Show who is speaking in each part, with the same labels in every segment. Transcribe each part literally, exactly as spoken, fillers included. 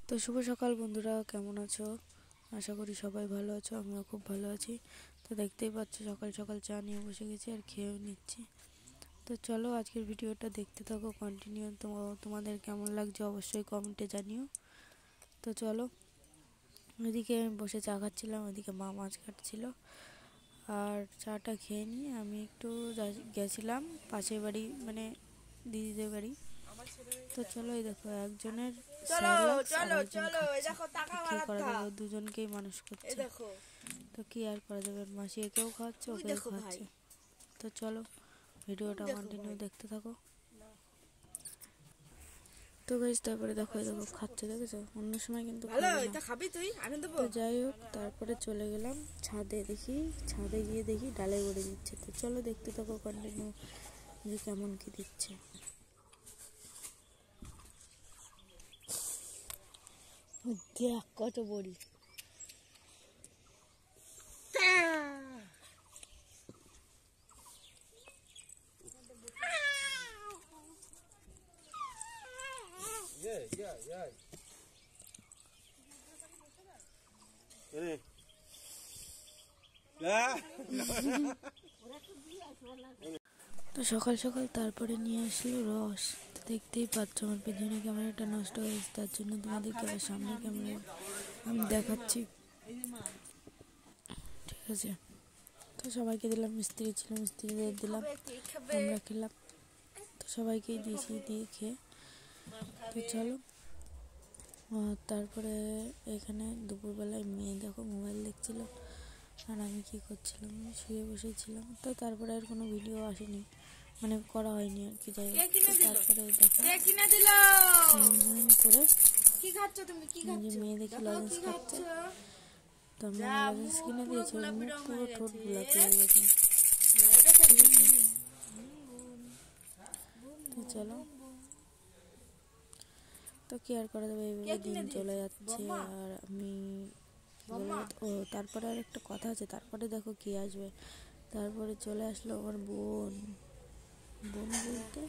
Speaker 1: তো শুভ সকাল বন্ধুরা, কেমন আছো? আশা করি সবাই ভালো আছো। আমিও খুব ভালো আছি। তো দেখতেই পাচ্ছ সকাল সকাল চা নিয়ে বসে গেছি আর খেয়েও নিচ্ছি। তো চলো আজকের ভিডিওটা দেখতে থাকো কন্টিনিউ। তোমাদের কেমন লাগছে অবশ্যই কমেন্টে জানিও। তো চলো, ওইদিকে আমি বসে চা খাচ্ছিলাম, ওইদিকে মা মাছ কাটছিল। আর চাটা খেয়ে নিয়ে আমি একটু গেছিলাম পাশের বাড়ি, মানে দিদিদের বাড়ি। তো চলো, এই দেখো একজনের কি করা যাবে, দুজনকেই মানুষ করছে। তো কি আর করা যাবে, মাসি একেও খাওয়াচ্ছে ওকেও খাওয়াচ্ছে। তো চলো ভিডিওটা কন্টিনিউ দেখতে থাকো। তো গাইস তারপরে দেখো দেখো খাচ্ছে, দেখেছো? অন্য সময় কিন্তু তো যাই হোক, তারপরে চলে গেলাম ছাদে। দেখি ছাদে গিয়ে দেখি ডালে গড়ে দিচ্ছে। তো চলো দেখতে থাকো কন্টিনিউ যে কেমন কি দিচ্ছে। দেখ কত বড়ি। তো সকাল সকাল তারপরে নিয়ে আসলো রস। তো দেখতেই পাচ্ছ আমার পেছনে ক্যামেরাটা নষ্ট হয়েছে, তার জন্য তোমাদেরকে আবার সামনে ক্যামেরা আমি দেখাচ্ছি, ঠিক আছে? তো সবাইকে দিলাম, মিস্ত্রি ছিল মিস্ত্রিদের দিলাম, আমরা খেলাম। তো সবাইকেই দিয়েছি, দিয়ে খেয়ে তো চলো। তারপরে এখানে দুপুরবেলায় মেয়ে দেখো মোবাইল দেখছিল আর আমি কি করছিলাম, শুয়ে বসেছিলাম। তো তারপরে আর কোনো ভিডিও আসেনি, মানে করা হয়নি আর কি। যাই হোক, তারপরে করে মেয়ে দেখি লজেন্স খাচ্ছে। তো আমি লজেন্স কিনে দিয়েছি, মুখ পুরো ঠোঁট গোলাপি হয়ে গেছে। তো চলো, তো কি আর করা যাবে, এইভাবে দিন চলে যাচ্ছে। আর আমি ও তারপরে আর একটা কথা আছে, তারপরে দেখো কি আসবে। তারপরে চলে আসলো আমার বোন। বোন বলতে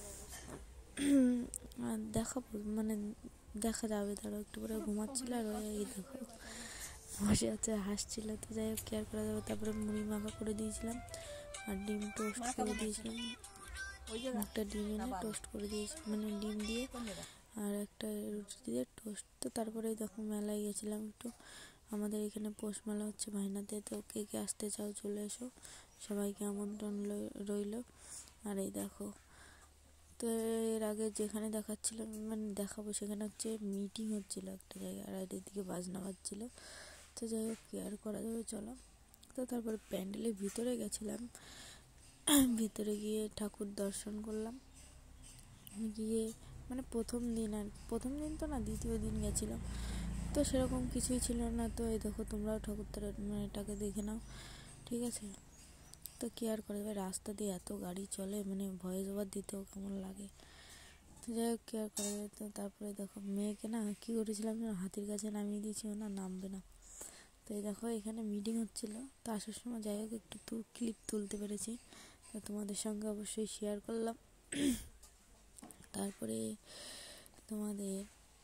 Speaker 1: দেখাবো, মানে দেখা যাবে, তারা একটু করে ঘুমাচ্ছিল আর ওই দেখো বসে আছে হাসছিল। তো যাই হোক, কেয়ার করা যাবে। তারপরে মুড়ি মাখা করে দিয়েছিলাম আর ডিম টোস্ট করে দিয়েছিলাম। একটা ডিম এনে টোস্ট করে দিয়েছি, মানে ডিম দিয়ে আর একটা রুটি দিয়ে টোস্ট। তো তারপরে দেখো মেলায় গেছিলাম একটু, আমাদের এখানে পৌষ মেলা হচ্ছে ভাইনাতে। তো কে কে আসতে চাও চলে এসো, সবাইকে আমন্ত্রণ রইল। আর এই দেখো, তো এর আগে যেখানে দেখাচ্ছিলাম, মানে দেখাবো, সেখানে হচ্ছে মিটিং হচ্ছিল একটা জায়গায়, আর এদিকে বাজনা বাজছিল। তো যাই হোক, কেয়ার করা যাবে, চলো। তো তারপরে প্যান্ডেলের ভিতরে গেছিলাম, ভিতরে গিয়ে ঠাকুর দর্শন করলাম। গিয়ে মানে প্রথম দিন, আর প্রথম দিন তো না, দ্বিতীয় দিন গেছিলাম। তো সেরকম কিছুই ছিল না। তো এই দেখো তোমরাও ঠাকুরটার মানে এটাকে দেখে নাও, ঠিক আছে? তো কি আর করে, রাস্তা দিয়ে এত গাড়ি চলে, মানে ভয়েস ওভার দিতেও কেমন লাগে। তো যাই হোক, কি আর করা যায়। তো তারপরে দেখো মেয়েকে না কী করেছিলাম যেন, হাতির কাছে নামিয়ে দিয়েছি, না নামবে না। তো এই দেখো এখানে মিটিং হচ্ছিল, তো আসার সময় যাই হোক একটু তু ক্লিপ তুলতে পেরেছি, তো তোমাদের সঙ্গে অবশ্যই শেয়ার করলাম। তারপরে তোমাদের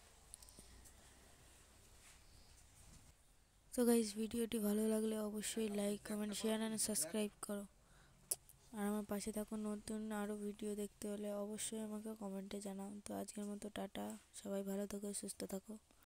Speaker 1: তো গাইস, ভিডিওটি ভালো লাগলে অবশ্যই লাইক কমেন্ট শেয়ার আর সাবস্ক্রাইব করো। আর আমার পাশে থাকো, নতুন আরও ভিডিও দেখতে হলে অবশ্যই আমাকে কমেন্টে জানাও। তো আজকের মতো টাটা, সবাই ভালো থাকো, সুস্থ থাকো।